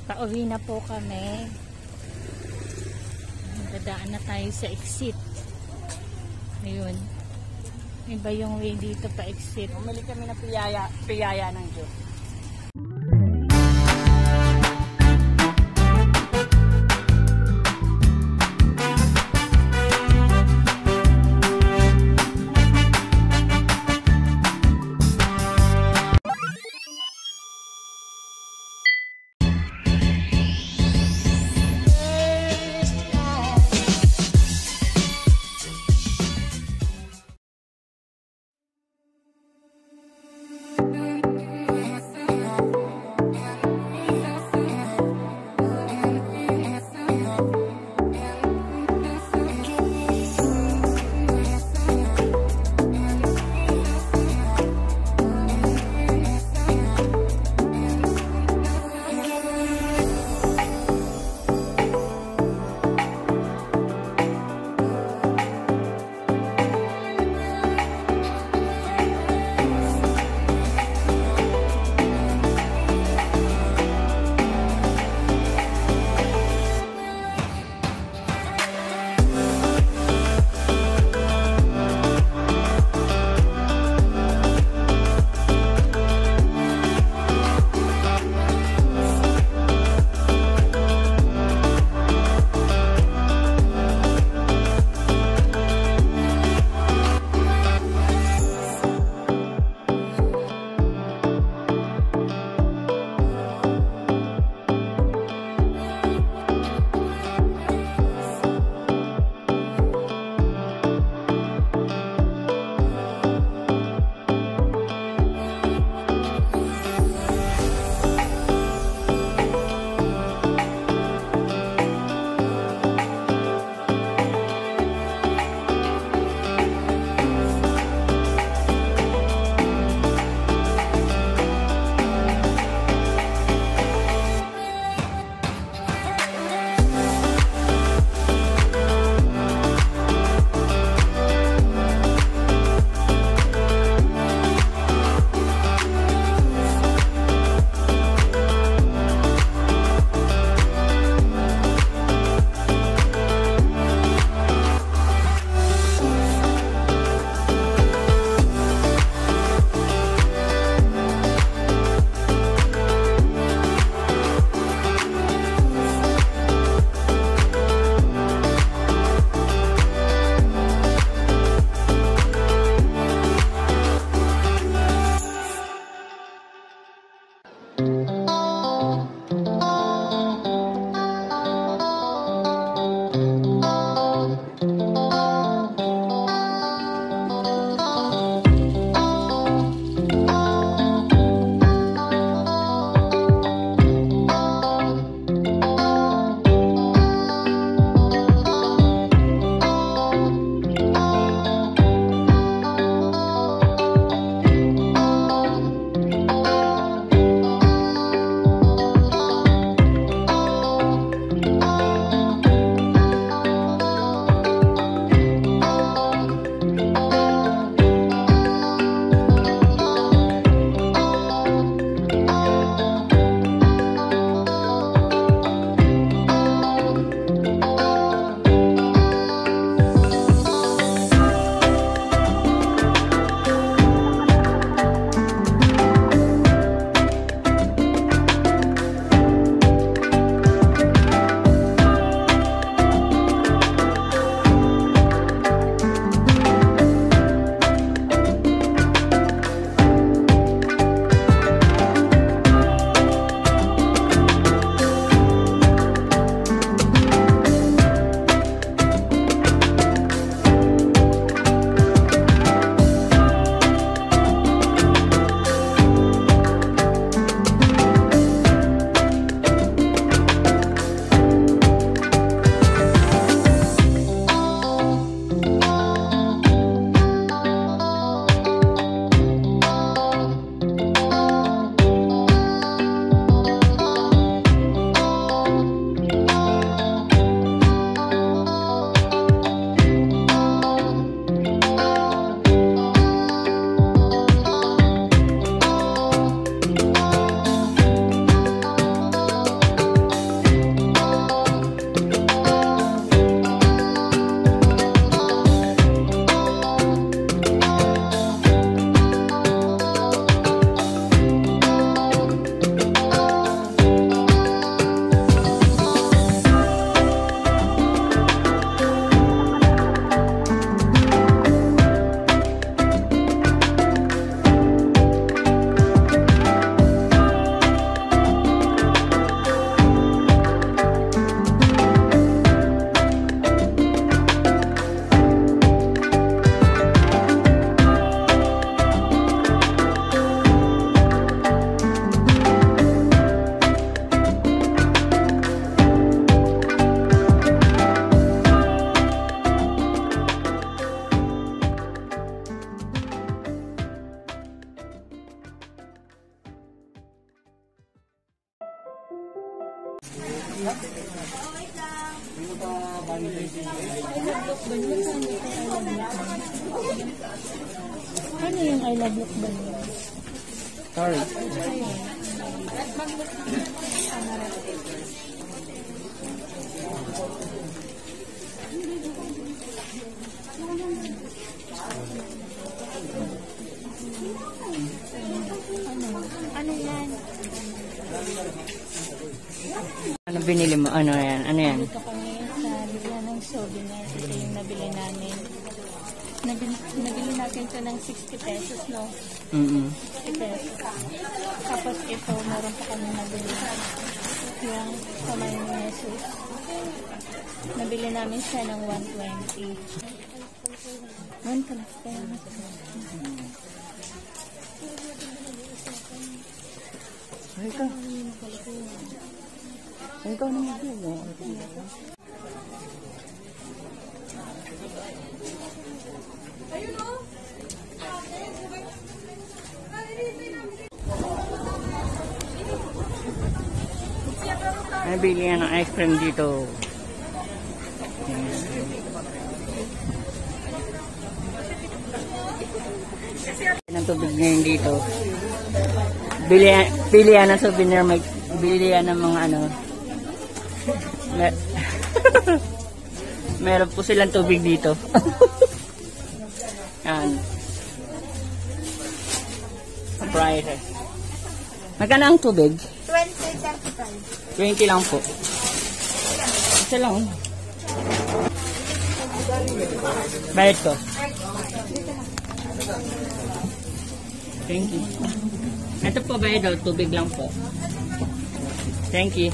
Pauwi na po kami. Dadaan na tayo sa exit. Ayun. Iba yung way dito pa exit. Bumili kami ng piyaya ng Diyos. Ano yung I love look ba? Sorry. Ano yan? Ano binili mo? Ano yan? Ano yan? Dito kami sa bigla ng souvenir. Ito yung nabili namin. Nabili natin ito ng 60 pesos, no? 60 pesos. Tapos ito, meron pa kami nabili. Yung Kamay ni Hesus. Nabili namin siya ng 120. 120. Ay ka. Ay ka naman mo. Nabili yan ng ice cream dito. Ng tubig ngayon dito. Bili yan ng souvenir. Bili yan ng mga ano. Meron po silang tubig dito. Yan. Prices. Magkano ang tubig? 20, 35. 20 lang po. Isa lang. Bayad ko. Thank you. Ito po bayad daw. Tubig lang po. Thank you.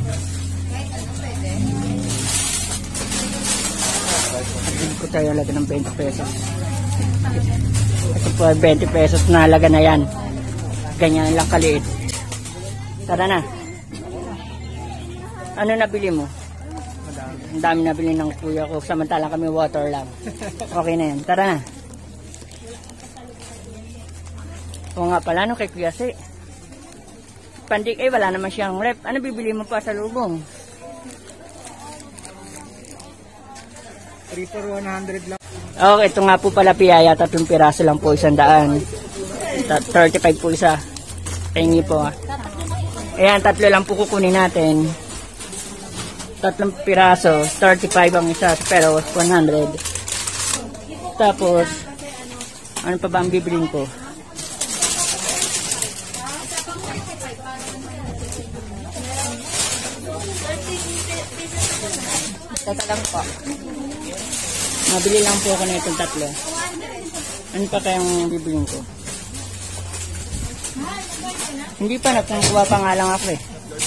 At ko tayo halaga ng 20 pesos. Ito po ay 20 pesos na halaga na yan. Ganyan lang kaliit. Tara na. Ano nabili mo? Ang dami nabili ng kuya ko. Samantalang kami water lang. Okay na yan. Tara na. O nga pala no kay Kuya Si. Pandik ay wala naman siyang rep. Ano bibili mo pa sa lubong? 3 for 100 lang. Okay, ito nga po pala piyaya. 3 piraso lang po, 100. 35 po isa. Tingin po ha. Ayan, 3 lang po kukunin natin. 3 piraso, 35 ang isa, pero 100. Tapos, ano pa ba ang bibilin ko? Teka lang po. Mabili lang po ako na itong 3. Ano pa kayang bibilin ko? Hindi pa, nagkukuha pa nga lang ako eh.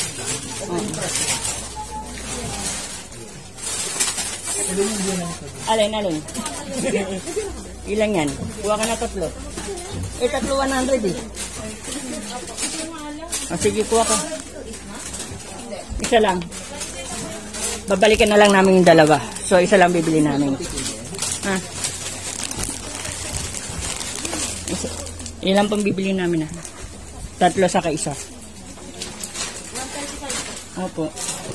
Alin. Ilan yan? Kuha ka na 3. Eh, 3 100 eh. O sige, kuha ka. Isa lang. Babalikan na lang namin yung 2. So, isa lang bibili namin. Ha? Ilan pang bibili namin ha? 3 saka isa. Opo.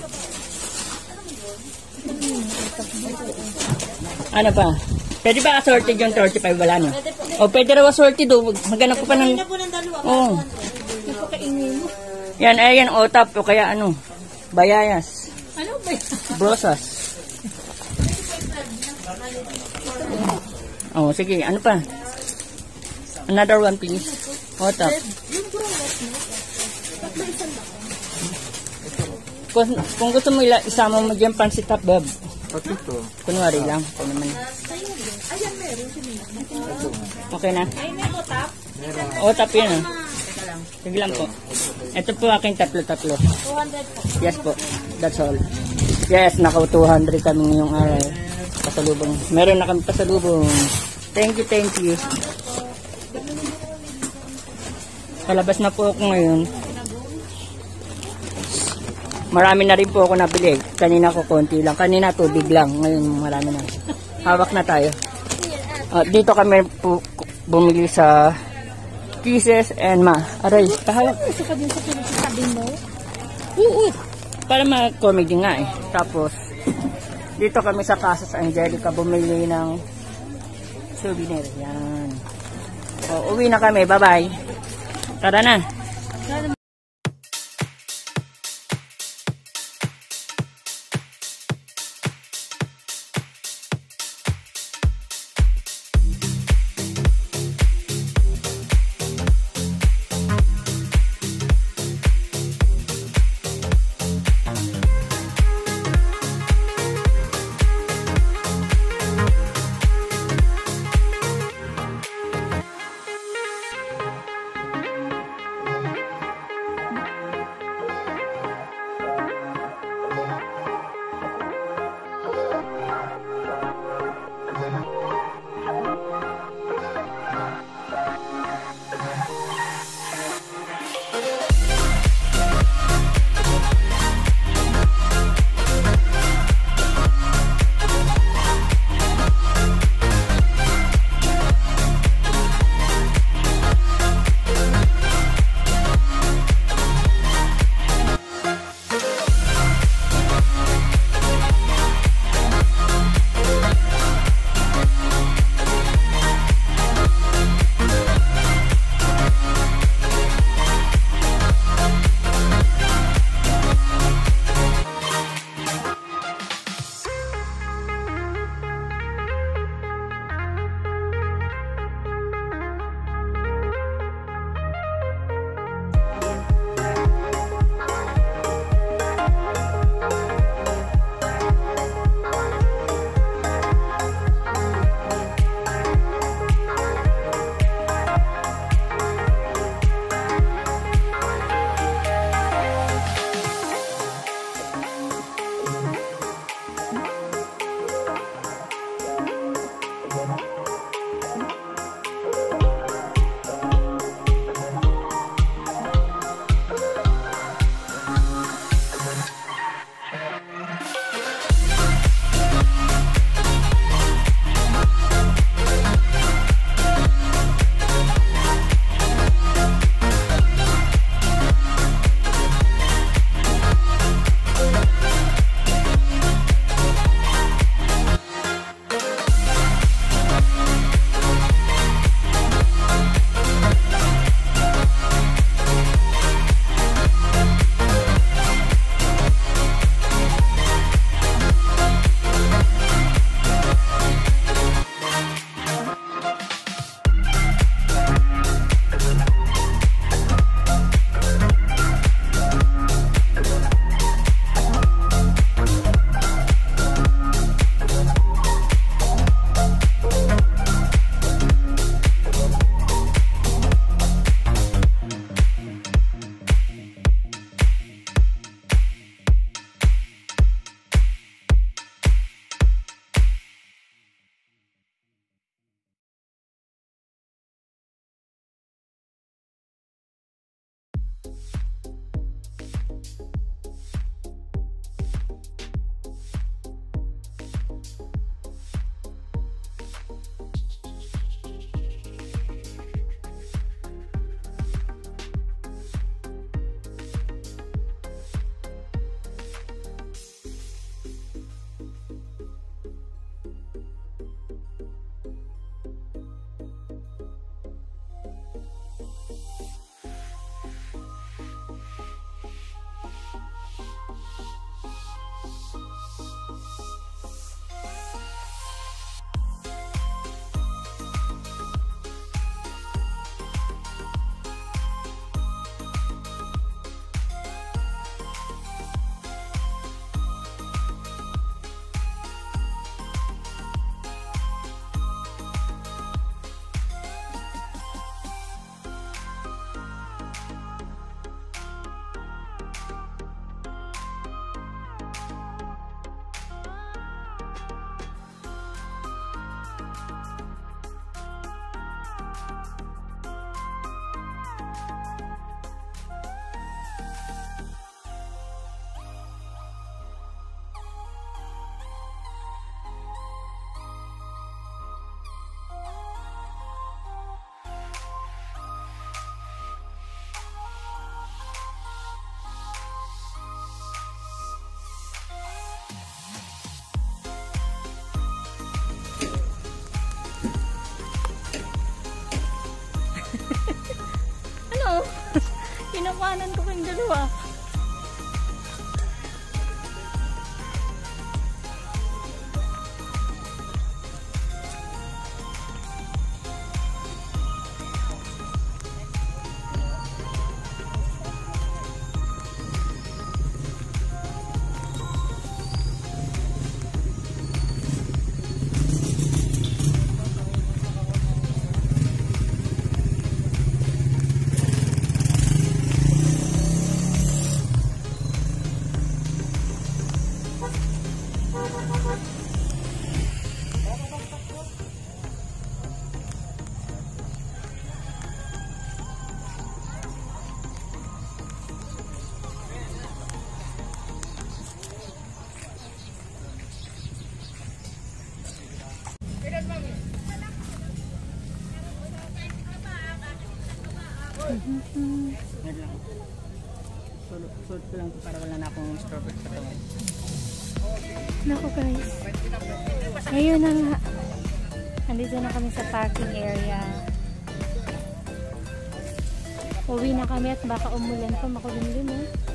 Ano pa? Pwede ba assorted yung 35? Wala no? O pwede raw assorted do. Maghanap ko pa ng... Oo. Yan, ayan, otap o kaya ano? Bayayas. Ano ba? Brosas. Oh, sige. Ano pa? Another one, please. Otap. Kung gusto mo isama mo dyan pansit top, Bob. Kunwari lang. Ito naman. Okay na? Otap yun. Sige lang po. Ito po aking 3. 200 po. Yes po. That's all. Yes, naka 200 kami ngayong araw. Pasalubong. Meron na kami pasalubong. Thank you. Palabas na po ako ngayon. Marami na rin po ako nabili. Kanina ko konti lang. Kanina tubig lang. Ngayon marami na. Hawak na tayo. Dito kami po bumili sa Kisses and Ma. Aray, kahawak. Gusto ka din sa pinagsasabi mo? Oo. Para mag-comedy nga eh. Tapos, dito kami sa Casa sa Angelica bumili ng souvenir. Yan. So, uwi na kami. Bye-bye. Tara na. Pinakuanan ko kayong dalawa. Suot ko lang ito para wala na akong strawberry sa katawan. Naku guys. Ngayon na nga. Andito na kami sa parking area. Uwi na kami at baka umulan pa, makulimlim eh.